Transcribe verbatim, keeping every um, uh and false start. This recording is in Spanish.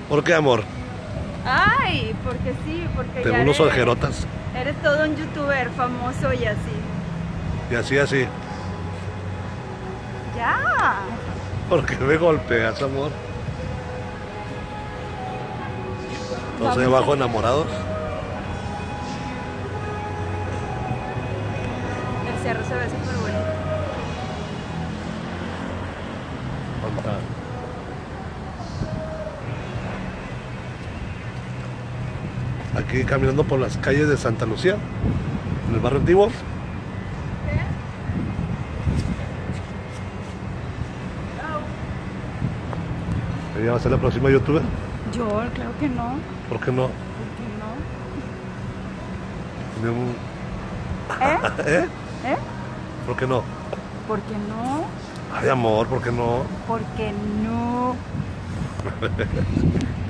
¿Por qué, amor? Ay, porque sí, porque Tengo ya unos eres, ojerotas. eres todo un youtuber famoso y así. Y así, así. Ya. ¿Por qué me golpeas, amor? ¿No soy Vamos bajo a- enamorados? El cerro se ve súper bonito. Falta. Aquí caminando por las calles de Santa Lucía, en el barrio antiguo. Ella va a ser la próxima youtuber. Yo, claro que no. ¿Por qué no? ¿Por qué no? Ni un- ¿Eh? ¿Eh? ¿Eh? ¿Por qué no? ¿Por qué no? Ay, amor, ¿por qué no? ¿Por qué no?